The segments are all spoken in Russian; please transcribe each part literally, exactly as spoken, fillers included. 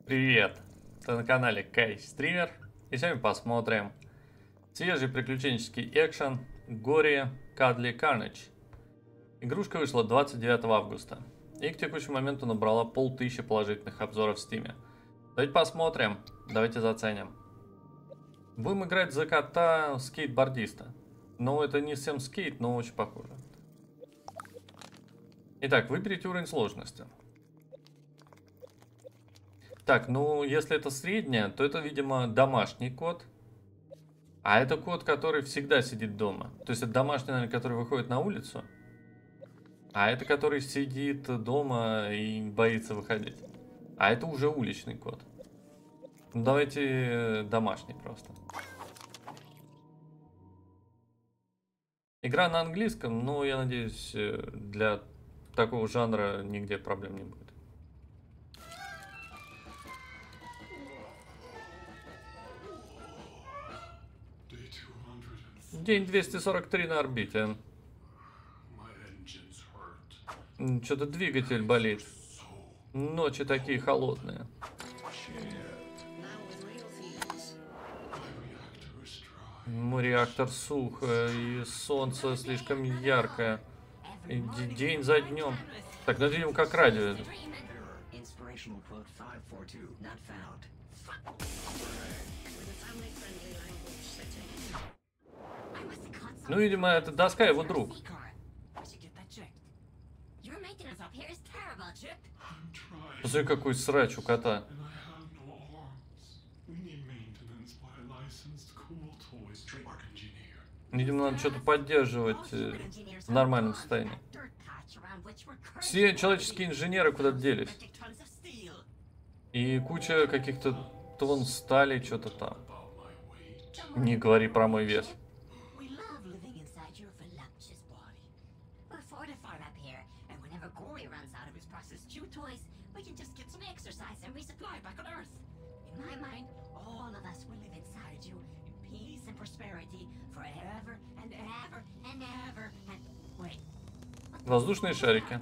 Привет! Ты на канале Кай Стример, и сегодня посмотрим свежий приключенческий экшен Горе Кадли Карнидж. Игрушка вышла двадцать девятого августа и к текущему моменту набрала полтысячи положительных обзоров в Стиме. Давайте посмотрим, давайте заценим. Будем играть за кота скейтбордиста. Но это не Сэм Скейт, но очень похоже. Итак, выберите уровень сложности. Так, ну, если это средняя, то это, видимо, домашний кот. А это кот, который всегда сидит дома. То есть это домашний, наверное, который выходит на улицу. А это который сидит дома и боится выходить. А это уже уличный кот. Ну, давайте домашний просто. Игра на английском, но я надеюсь, для такого жанра нигде проблем не будет. День двести сорок три на орбите. Что-то двигатель болит. Ночи такие холодные. Мой реактор сух, и солнце слишком яркое. И день за днем. Так, ну это, видимо, как радио. Ну, видимо, это доска его друг. Посмотри, какой срач у кота. Видимо, надо что-то поддерживать в нормальном состоянии. Все человеческие инженеры куда-то делись. И куча каких-то тонн стали, что-то там. Не говори про мой вес. Воздушные шарики.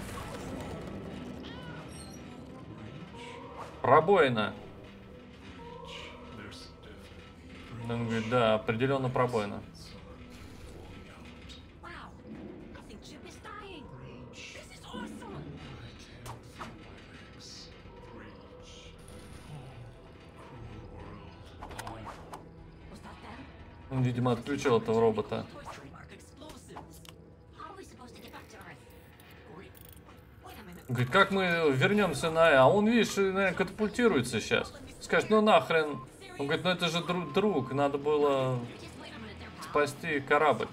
Пробоина. Он говорит, да, определенно пробоина. Он, видимо, отключил этого робота. Говорит, как мы вернемся на... А он, видишь, наверное, катапультируется сейчас. Скажет, ну нахрен. Он говорит, ну это же друг, друг. Надо было спасти корабль.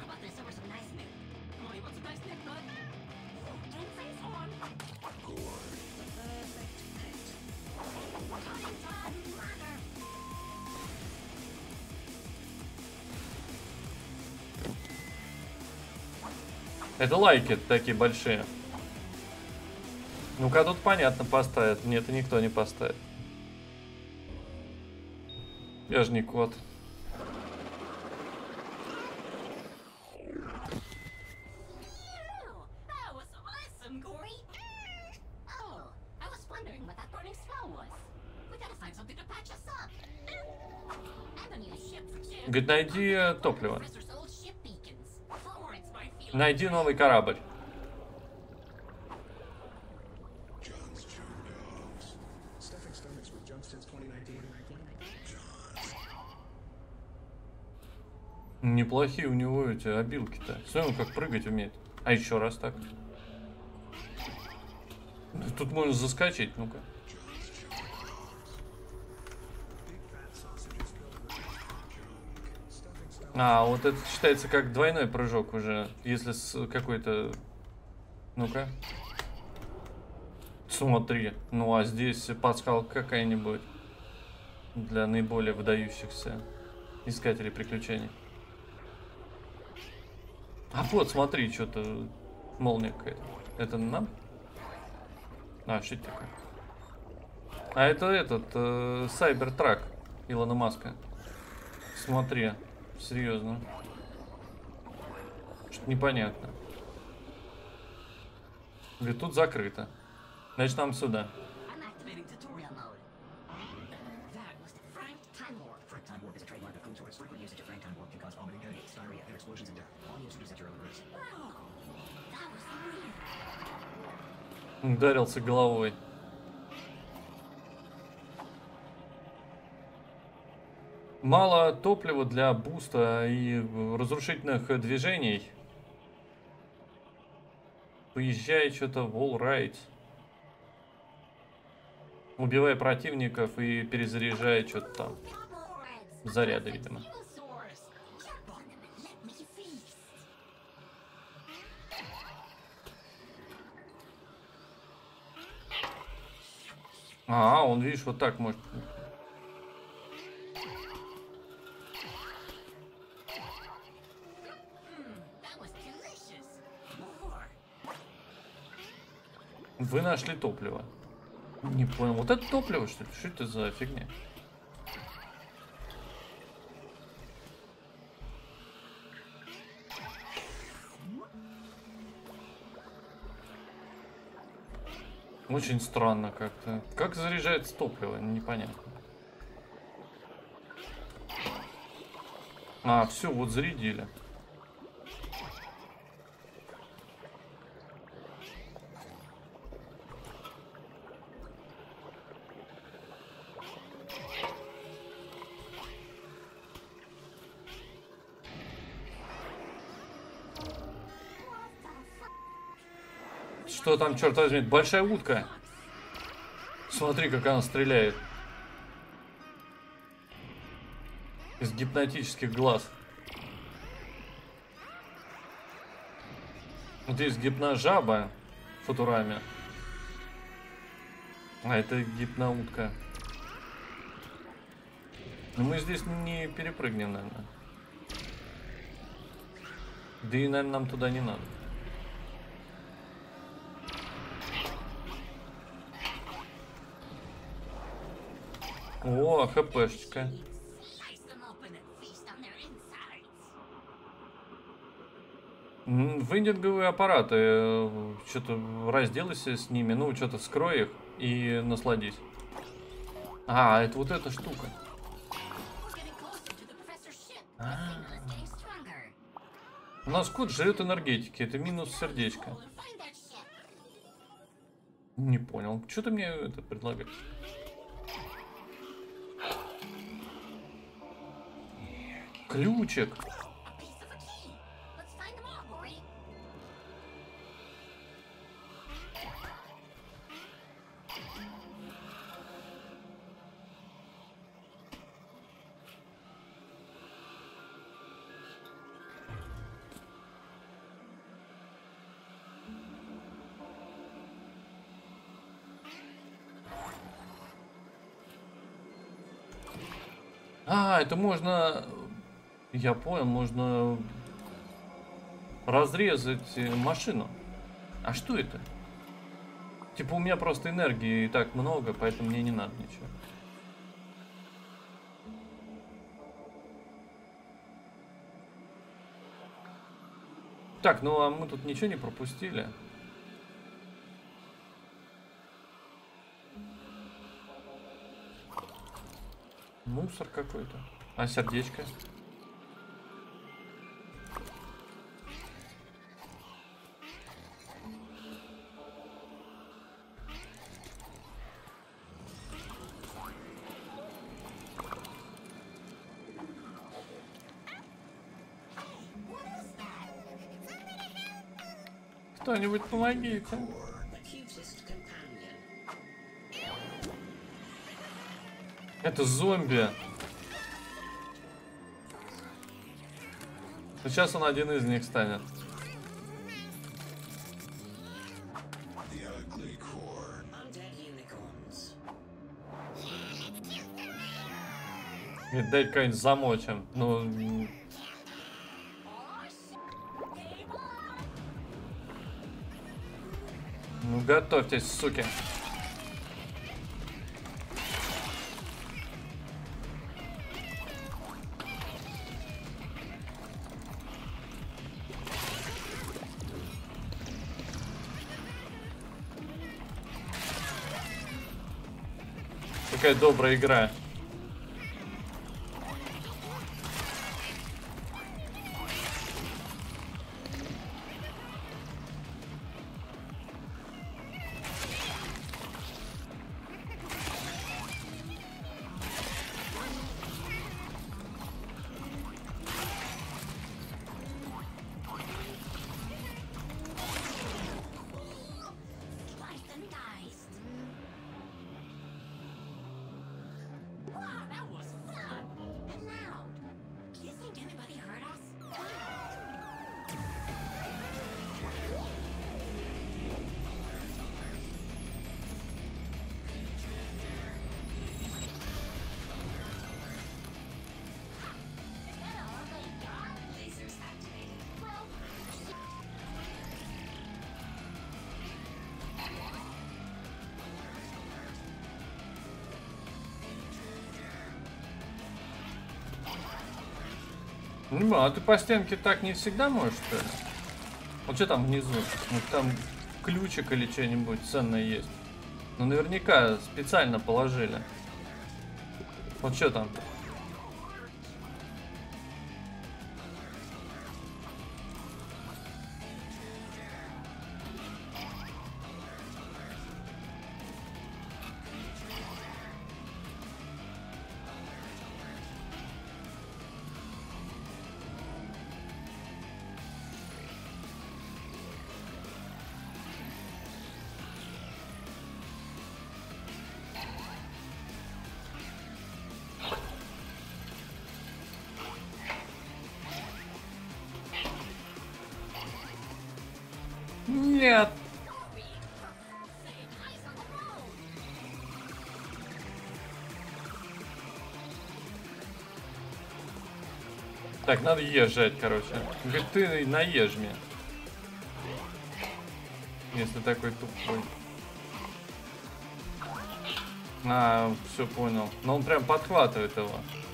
Это лайки такие большие. Ну-ка, тут понятно, поставят. Нет, это никто не поставит. Я же не кот. Говорит, найди топливо. Найди новый корабль. Неплохие у него эти обилки-то. Смотри, он как прыгать умеет. А еще раз так. Тут можно заскочить, ну-ка. А, вот это считается как двойной прыжок уже, если с какой-то... Ну-ка. Смотри. Ну, а здесь пасхалка какая-нибудь для наиболее выдающихся искателей приключений. А вот, смотри, что-то молния какая-то. Это нам? А, что это такое? А это этот, э, Сайбертрак Илона Маска. Смотри, серьезно. Что-то непонятно. Говорит, тут закрыто. Значит, нам сюда. Ударился головой. Мало топлива для буста и разрушительных движений. Поезжай что-то в all right. Убивай противников и перезаряжай что-то там. Заряды, видимо. А, он, видишь, вот так может. Вы нашли топливо. Не понял. Вот это топливо, что ли? Что это за фигня? Очень странно как-то. Как заряжается топливо? Непонятно. А, все, вот зарядили. Что там, черт возьми, большая утка. Смотри, как она стреляет. Из гипнотических глаз. Вот есть гипножаба в Футураме. А это гипноутка. Но мы здесь не перепрыгнем, наверное. Да и, наверное, нам туда не надо. О, хпшечка. Вендинговые аппараты. Что-то разделайся с ними. Ну, что-то вскрой их и насладись. А, это вот эта штука. А-а-а. У нас кот жрет энергетики. Это минус сердечко. Не понял. Что ты мне это предлагаешь? Ключик. А, это можно... Я понял, можно разрезать машину. А что это? Типа у меня просто энергии и так много, поэтому мне не надо ничего. Так, ну а мы тут ничего не пропустили. Мусор какой-то. А сердечко? Кто-нибудь помогите. Это зомби. Сейчас он один из них станет. Дай какой-нибудь замочим. Ну... Ну готовьтесь, суки. Какая добрая игра. Ну, а ты по стенке так не всегда можешь, что ли? Вот что там внизу? Вот там ключик или что-нибудь ценное есть. Ну, наверняка специально положили. Вот что там? Нет. Так, надо езжать, короче. Говорит, ты наешь мне. Если такой тупой. А, все понял. Но он прям подхватывает его.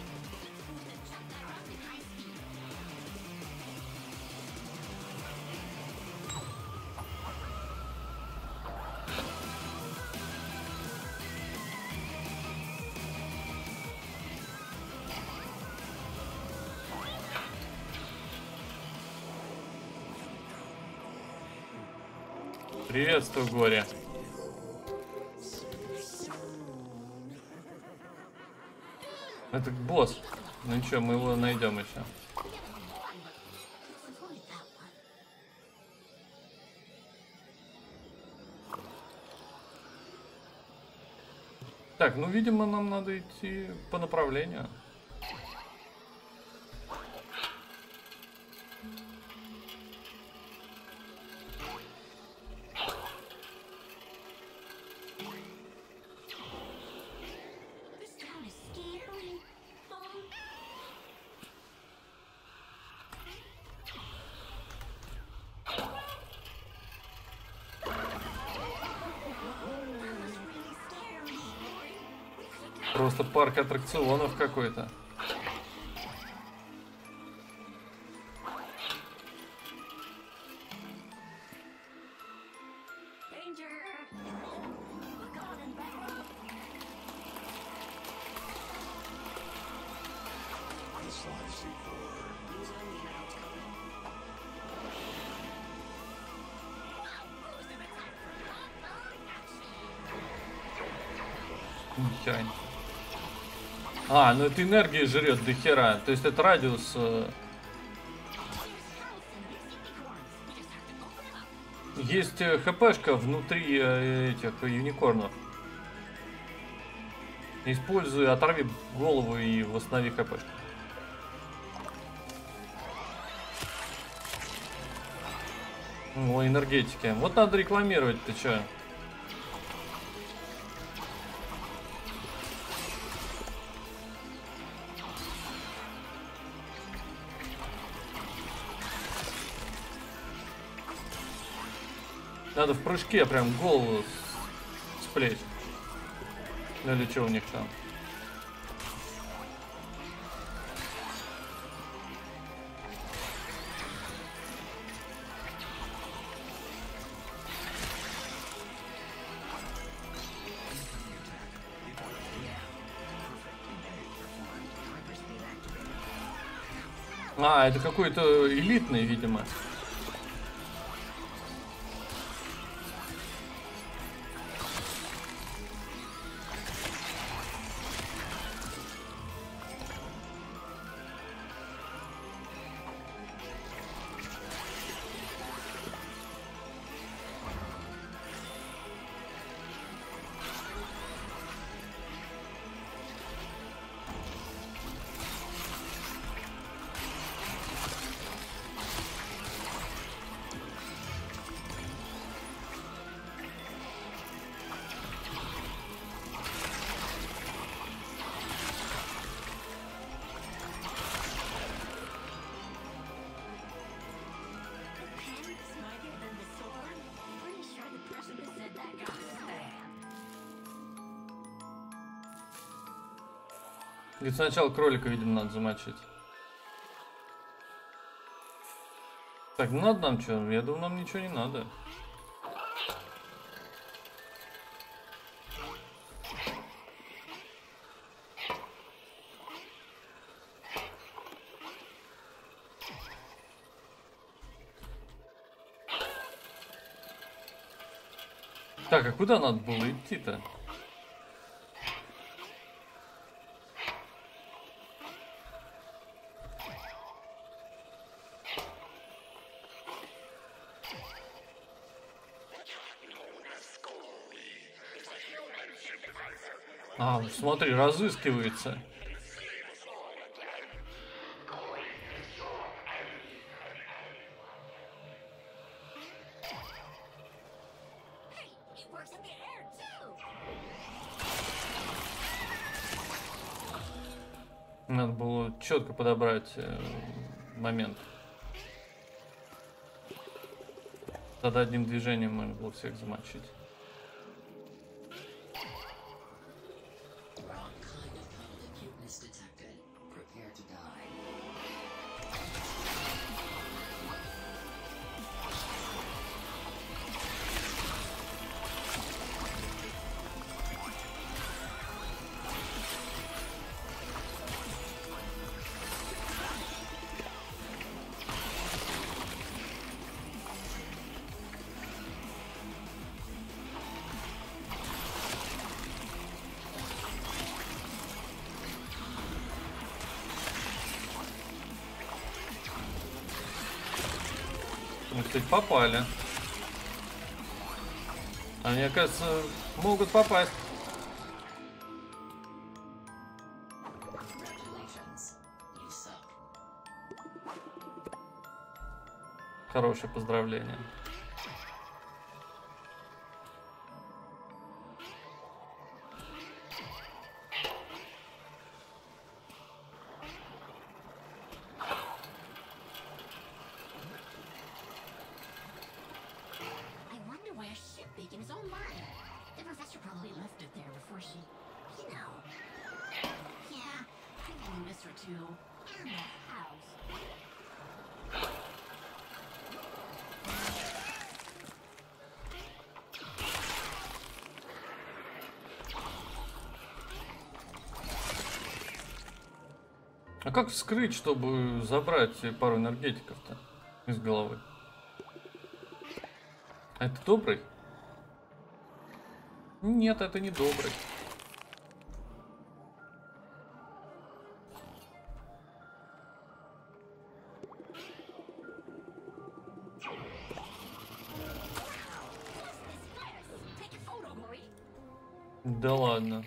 Приветствую, горе. Это босс. Ну ничего, мы его найдем еще. Так, ну, видимо, нам надо идти по направлению. Просто парк аттракционов какой-то. Нихера. А, ну это энергии жрет до хера. То есть это радиус. Э... Есть э, хпшка внутри э, этих юникорнов. Используй, оторви голову и восстанови хпшку. О, энергетики. Вот надо рекламировать, ты чё? Надо в прыжке прям голову сплеть. Ну или что у них там? А, это какой-то элитный, видимо. И сначала кролика, видимо, надо замочить. Так, ну надо нам что? Я думаю, нам ничего не надо. Так, а куда надо было идти-то? А, смотри, разыскивается. Надо было четко подобрать э, момент. Тогда одним движением можно было всех замочить. Мы, кстати, попали. Они, оказывается, могут попасть. Хорошее поздравление. А как вскрыть, чтобы забрать пару энергетиков-то из головы? А это добрый? Нет, это не добрый. Да ладно.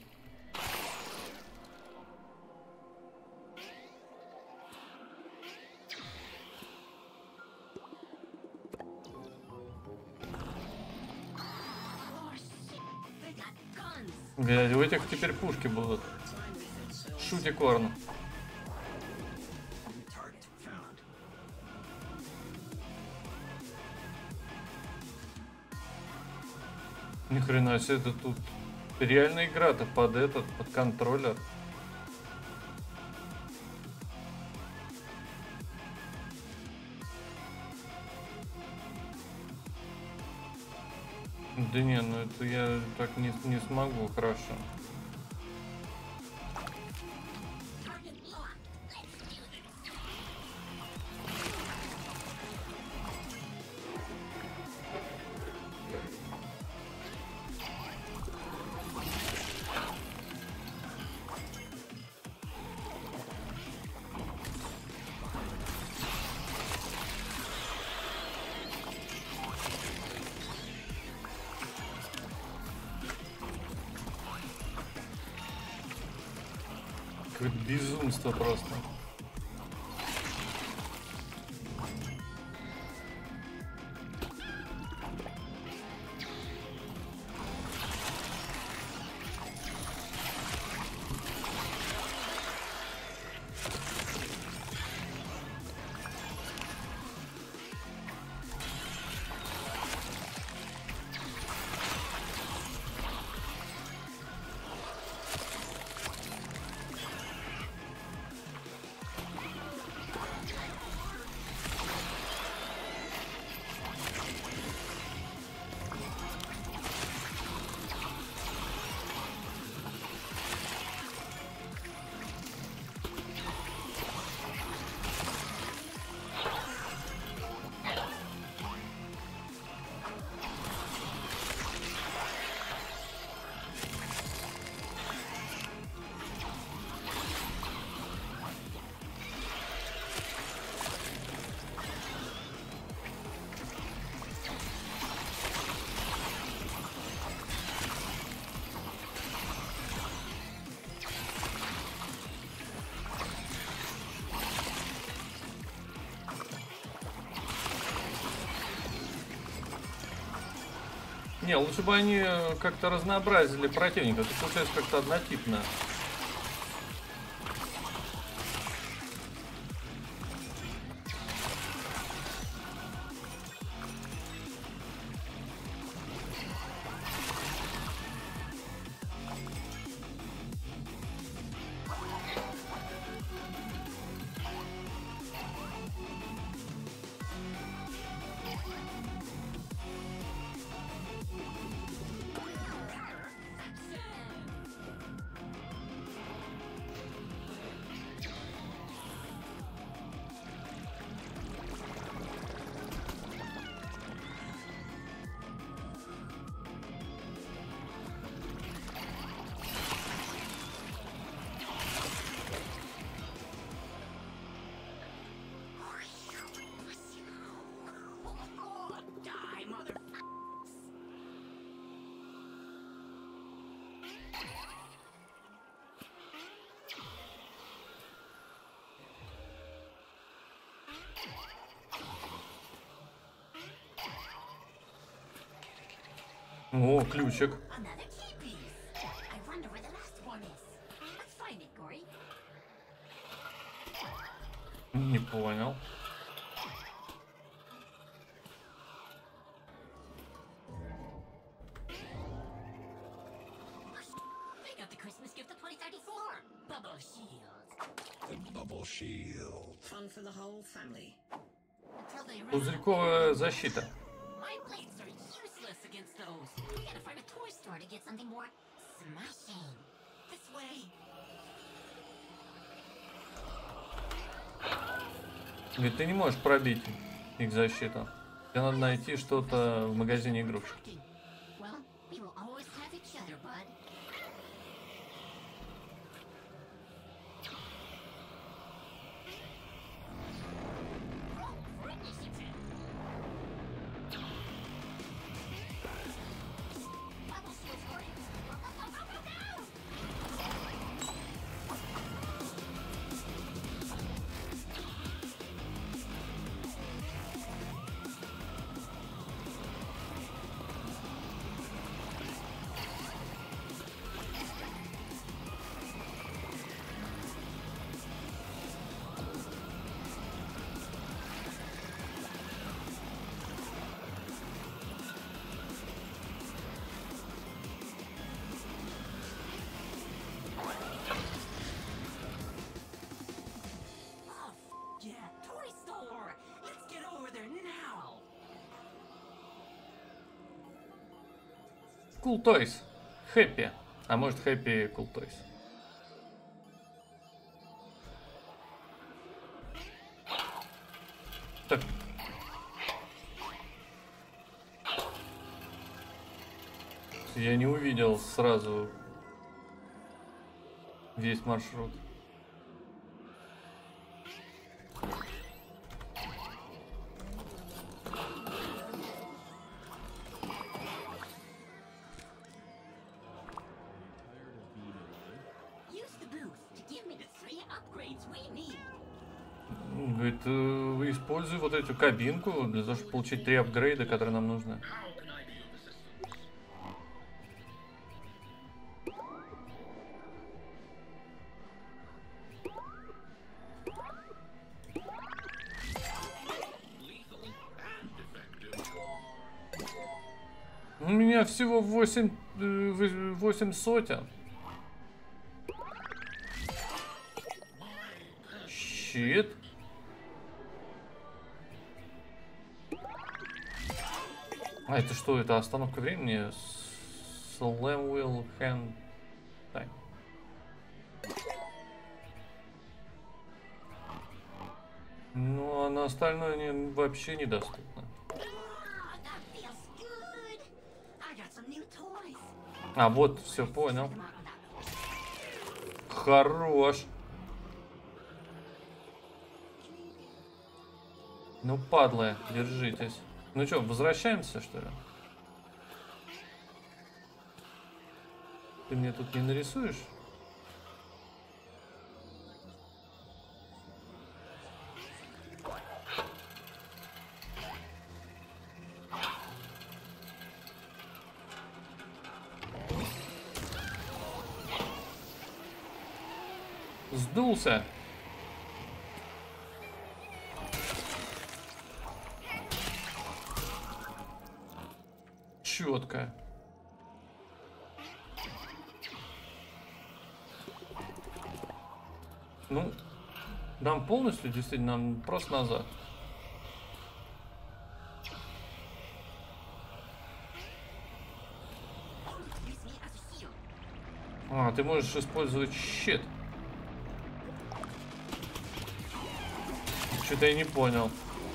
Блядь, у этих теперь пушки будут. Шутикорн. Ни хрена себе, это тут реальная игра-то под этот, под контроллер. Да не, ну это я так не, не смогу, хорошо. Какое-то безумство просто. Не, лучше бы они как-то разнообразили противника. Это получается как-то однотипно. О, ключик. Не понял. Пузырьковая защита. Ведь ты не можешь пробить их защиту. Тебе надо найти что-то в магазине игрушек. Cool Toys. Happy. А может Happy Cool Toys. Так. Я не увидел сразу весь маршрут. Говорит, э, используй вот эту кабинку для того, чтобы получить три апгрейда, которые нам нужны. У меня всего восемь, восемь сотен. Щит. А это что? Это остановка времени? Slam will hand time. Ну, а на остальное не, вообще недоступно. А, вот, все понял. Хорош. Ну, падлы, держитесь. Ну что, возвращаемся, что ли? Ты мне тут не нарисуешь? сдулся. Четко. Ну, нам полностью, действительно, нам просто назад. А, ты можешь использовать щит. Что-то я не понял.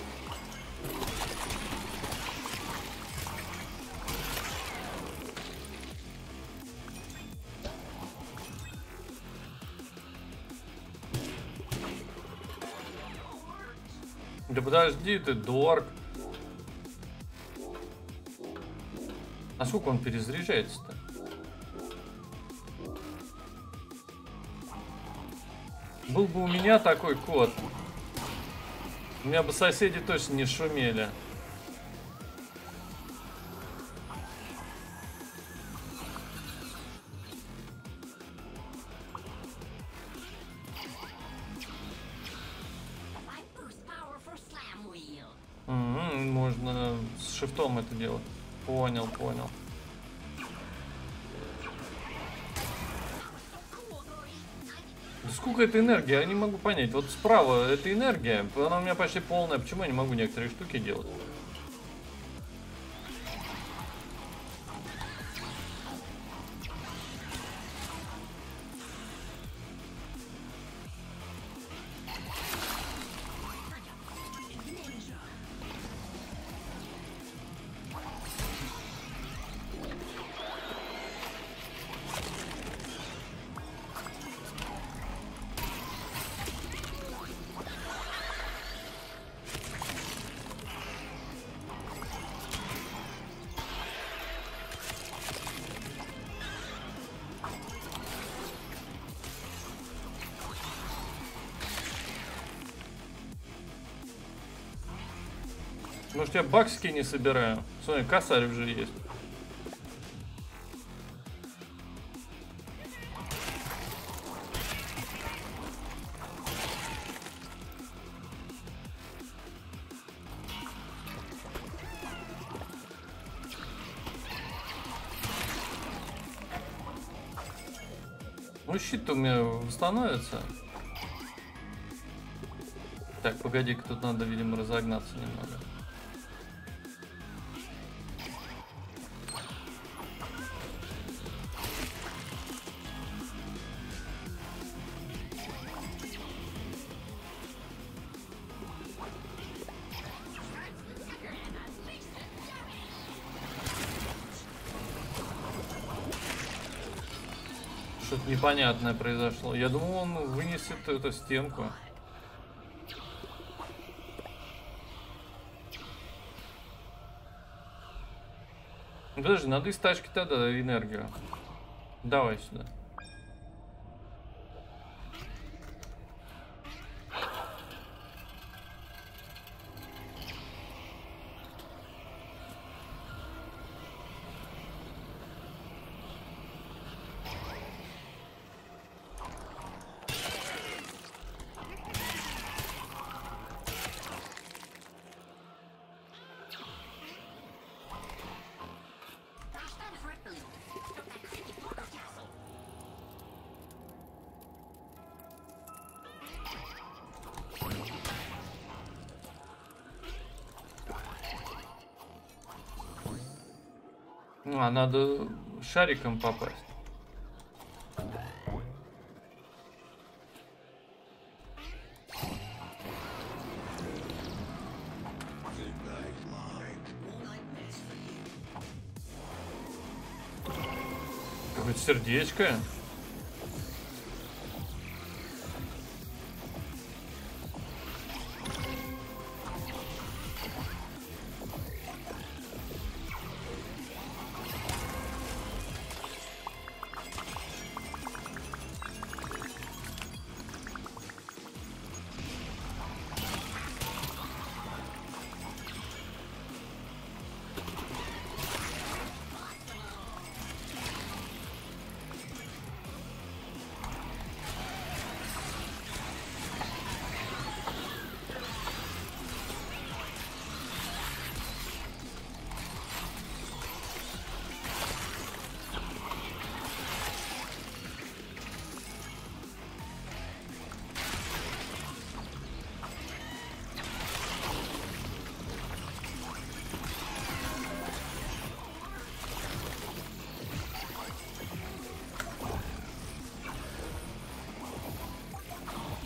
Да подожди ты, дорк. А сколько он перезаряжается-то? Был бы у меня такой код, у меня бы соседи точно не шумели. М-м, можно с шифтом это делать. Понял, понял. Да сколько это энергия? Я не могу понять. Вот справа это энергия, она у меня почти полная. Почему я не могу некоторые штуки делать? Может, я баксики не собираю? Смотри, косарь уже есть. Ну, щит-то у меня восстановится. Так, погоди-ка, тут надо, видимо, разогнаться немного. Что-то непонятное произошло. Я думал, он вынесет эту стенку. Подожди, надо из тачки тогда энергию. Давай сюда. А, надо шариком попасть. Какое-то сердечко.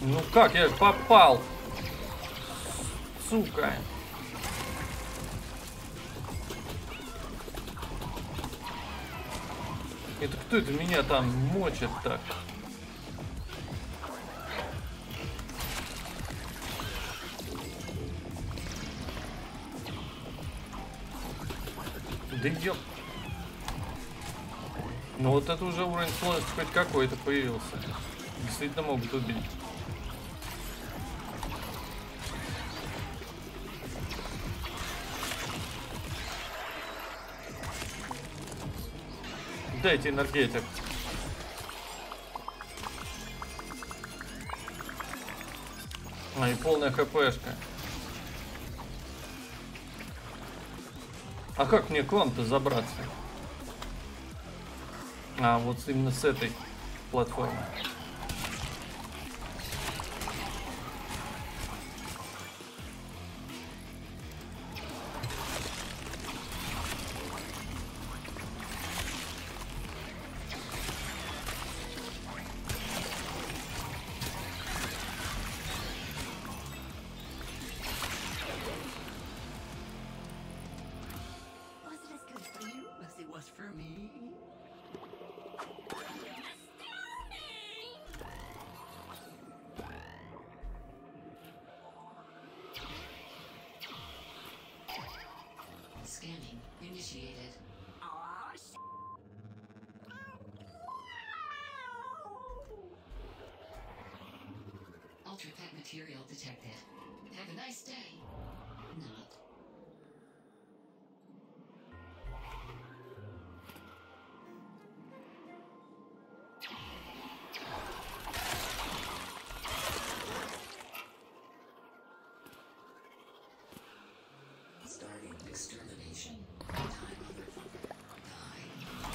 Ну как, я же попал. Сука. Это кто это меня там мочит так? Да ёп. Ну вот это уже уровень сложности хоть какой-то появился. Действительно могут убить. Дайте энергетик. А, и полная хпшка. А как мне к вам-то забраться? А, вот именно с этой платформы. Scanning initiated. Ultra pet material detected. Have a nice day. Not. Starting extermination. Die, motherfucker. Die.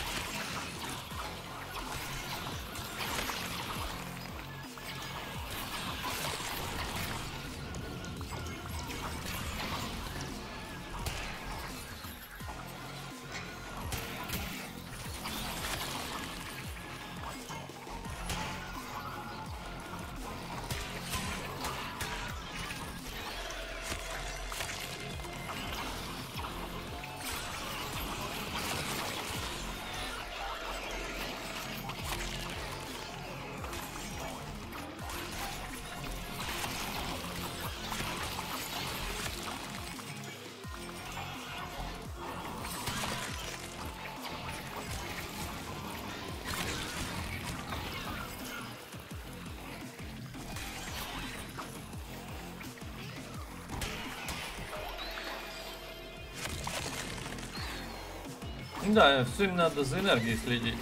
Да, все им надо за энергией следить.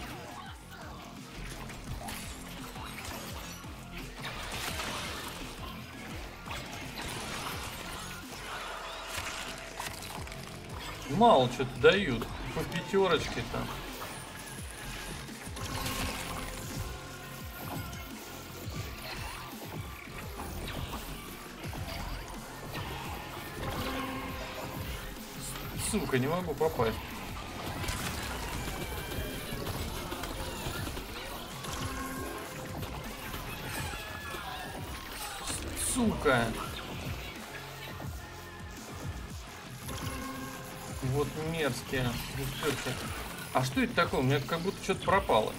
Мало что-то дают. По пятерочке там. Сука, не могу попасть. Сука. Вот мерзкие. А что это такое? У меня как будто что-то пропало.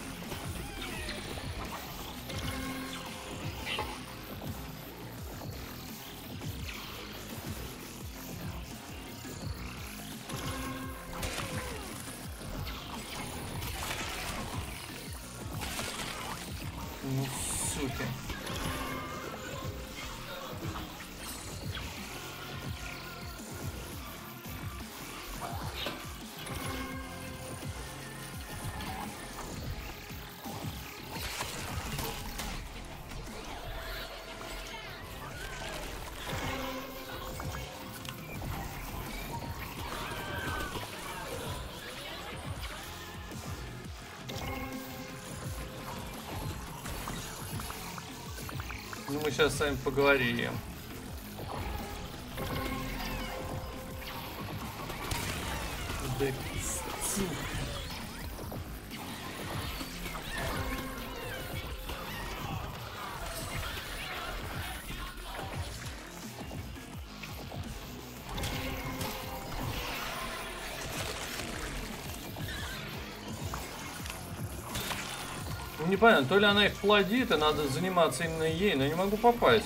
Ну, суки. Ну, мы сейчас с вами поговорим. Да, сука. непонятно, то ли она их плодит, и надо заниматься именно ей, но я не могу попасть.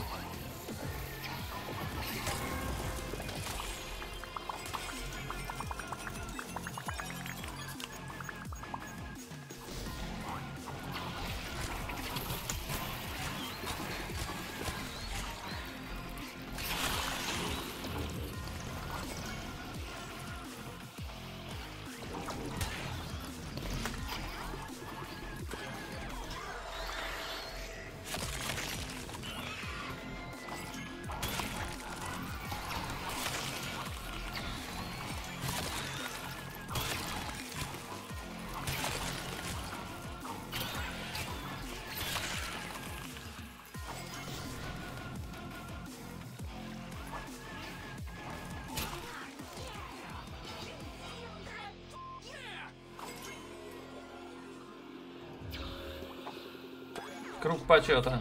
Круг почета.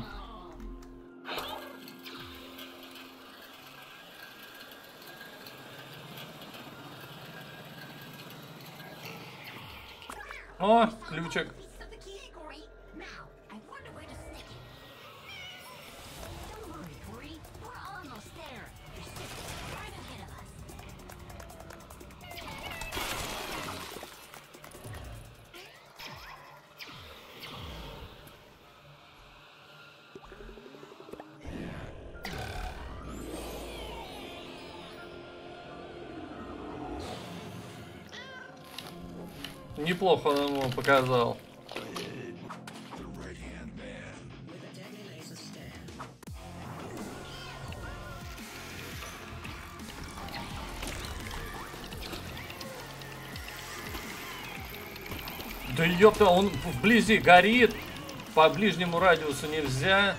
О, ключик. Неплохо он ему показал. Да ёпта, он вблизи горит. По ближнему радиусу нельзя.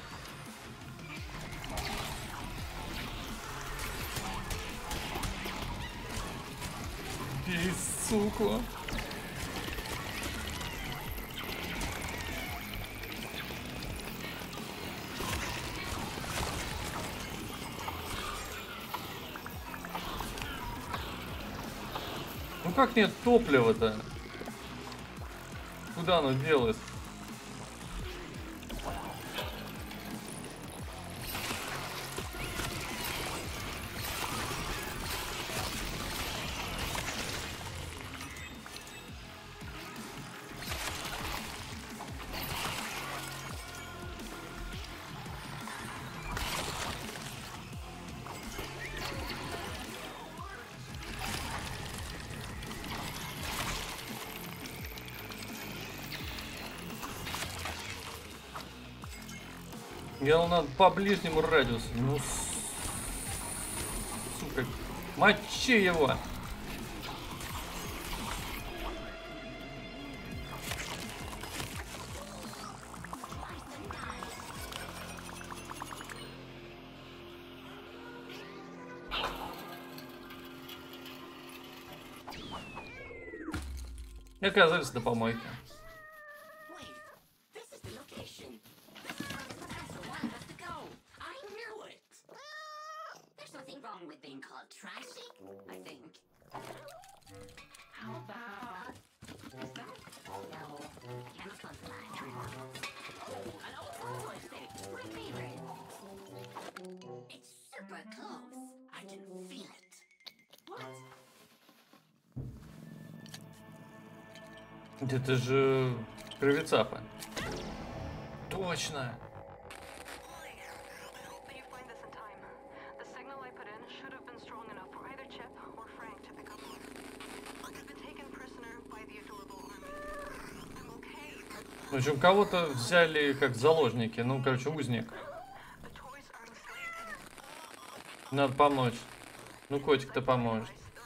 Бей, сука. Ну как нет топлива-то? Куда оно делает? Ему надо по ближнему радиусу. Ну, сука, мочи его. И оказались на помойке. Это же кровицапа. Точно. В общем, кого-то взяли как заложники. Ну, короче, узник. Надо помочь. Ну, котик-то поможет.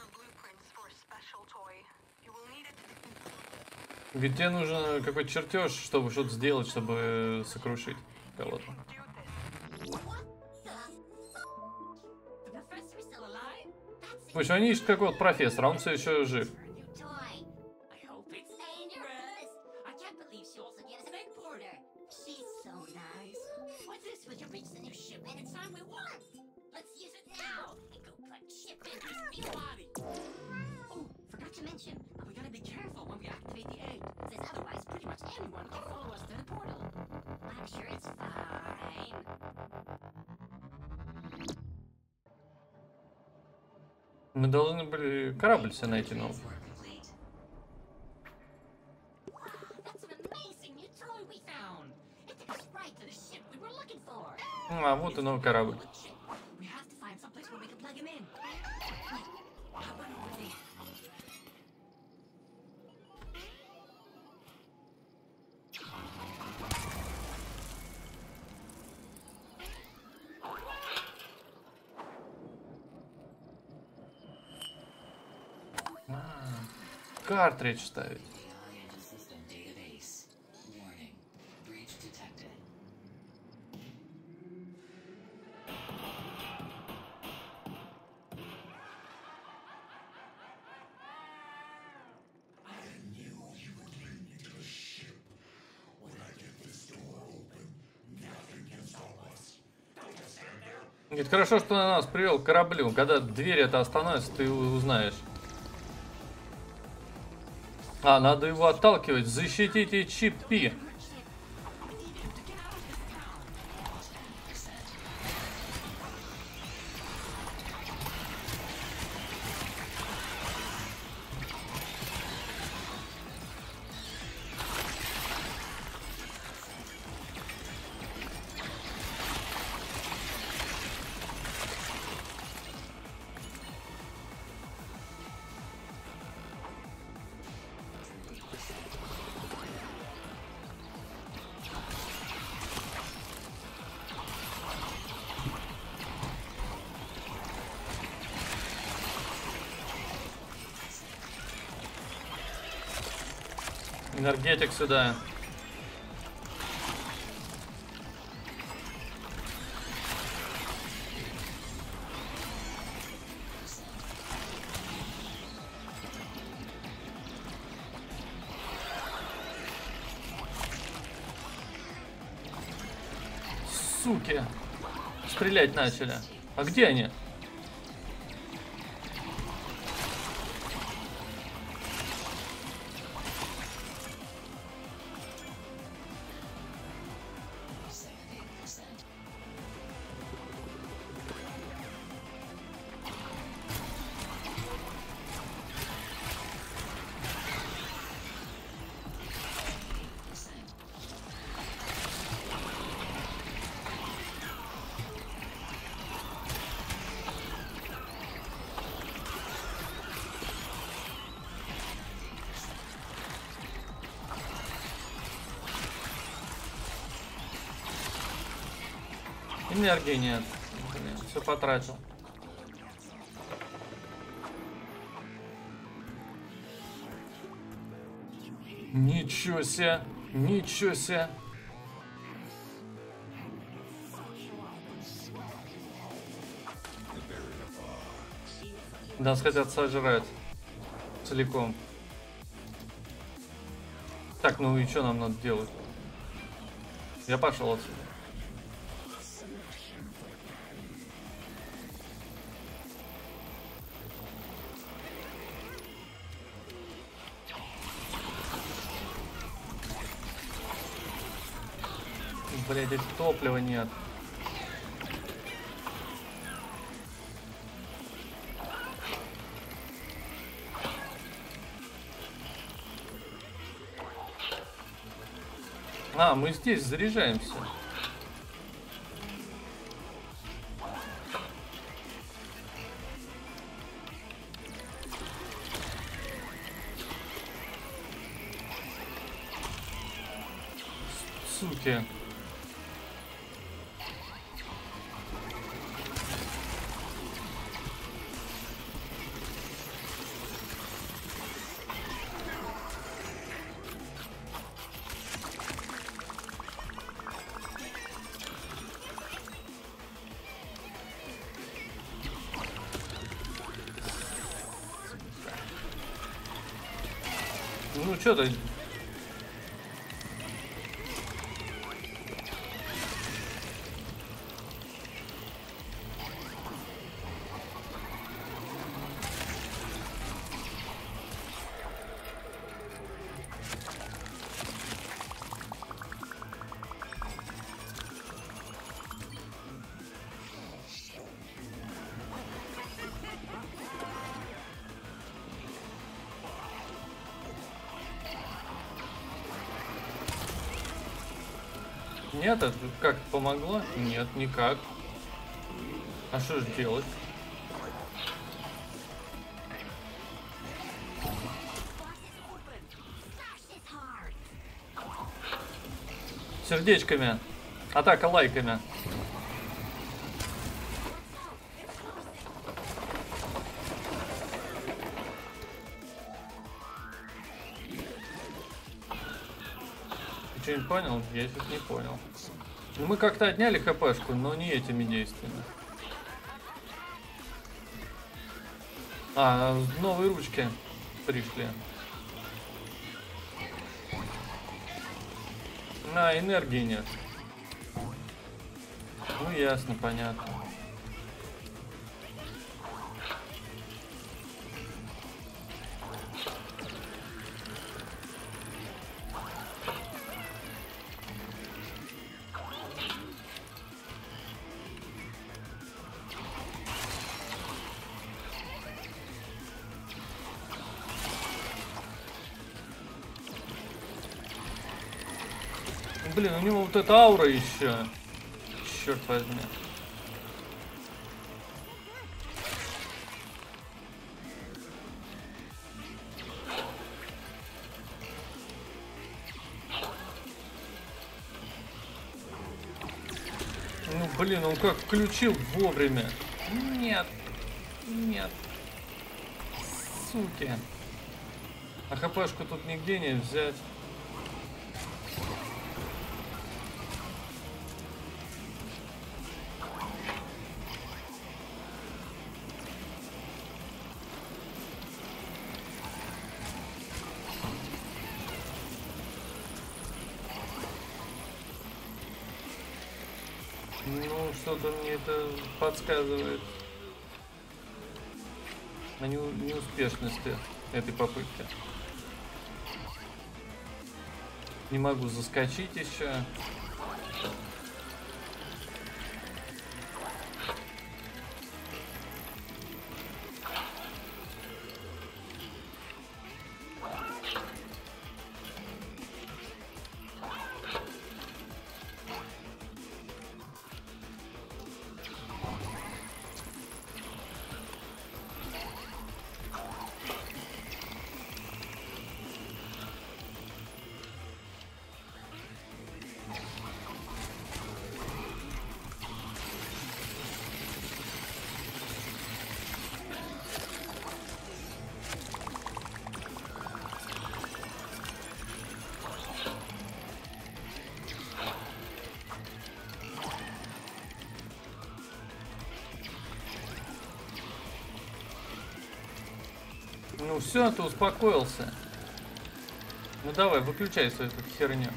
Где нужен какой-то чертеж, чтобы что-то сделать, чтобы сокрушить кого-то. В общем, они ищут какого-то профессора, он все еще жив. To mention, we gotta be careful when we activate the egg, since otherwise pretty much anyone can follow us through the portal. I'm sure it's fine. Мы должны были корабль себе найти новый. Transport complete. That's an amazing new toy we found. It took us right to the ship we were looking for. А, вот и новый корабль. We have to find someplace where we can plug him in. How about over there? Картридж ставить. Alien system database. Warning. Breach detected. Говорит, хорошо, что на нас привел к кораблю. Когда дверь это остановится, ты узнаешь. А, надо его отталкивать. Защитите чипи. Энергетик сюда. Суки. Стрелять начали. А где они? Энергии нет. Блин, все потратил. Ничего себе. Ничего себе. Нас хотят сожрать. Целиком. Так, ну и что нам надо делать? Я пошел отсюда. Блять, здесь топлива нет. А, мы здесь заряжаемся. Суки. Ну что ты? Нет, это как помогло? Нет, никак. А что же делать? Сердечками. Атака лайками. Ты что-нибудь понял? Я сейчас не понял. Ну, мы как-то отняли хпшку, но не этими действиями. А, новые ручки пришли. На, энергии нет. Ну, ясно, понятно. Блин, у него вот эта аура еще. Черт возьми. Ну блин, он как включил вовремя. Нет. Нет. Суки. А хпшку тут нигде не взять. Ну, что-то мне это подсказывает о неуспешности этой попытки. Не могу заскочить еще. Ну все, ты успокоился. Ну давай, выключай свою эту херню.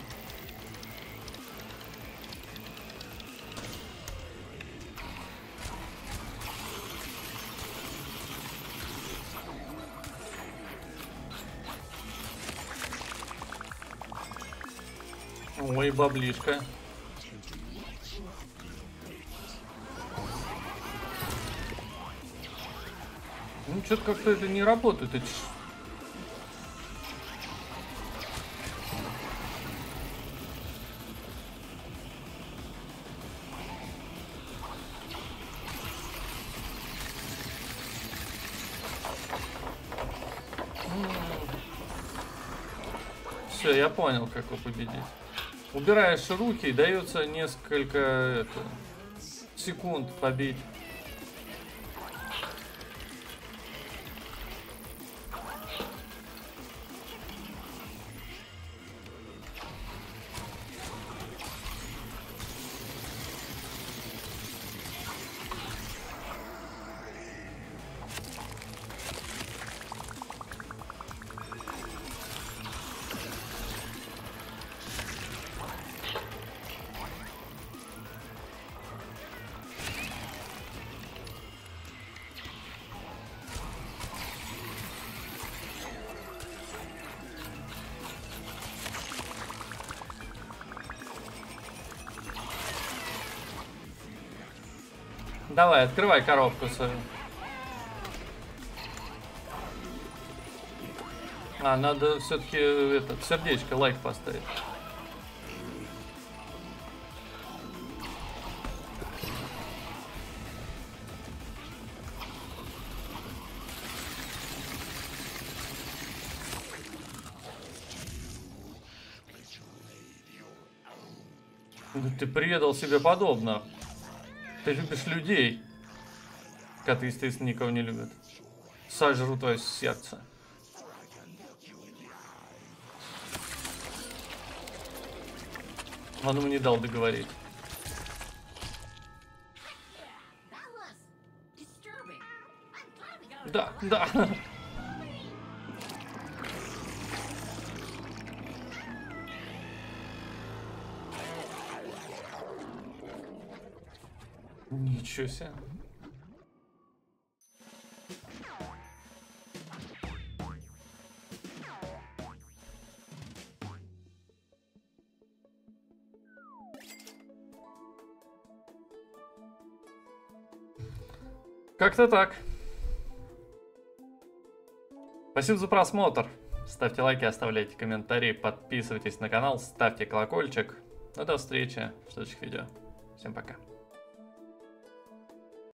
Ой, баблишка. Ну, что-то как-то это не работает. Это... Все, я понял, как его победить. Убираешь руки, и дается несколько это, секунд побить. Давай, открывай коробку свою. А, надо все-таки этот сердечко, лайк поставить. Да ты предал себе подобно. Ты любишь людей. Коты, естественно, никого не любят. Сожру твое сердце. Он ему не дал договорить. Да, да. Ничего себе. Как-то так. Спасибо за просмотр. Ставьте лайки, оставляйте комментарии, подписывайтесь на канал, ставьте колокольчик. Ну, до встречи в следующих видео. Всем пока.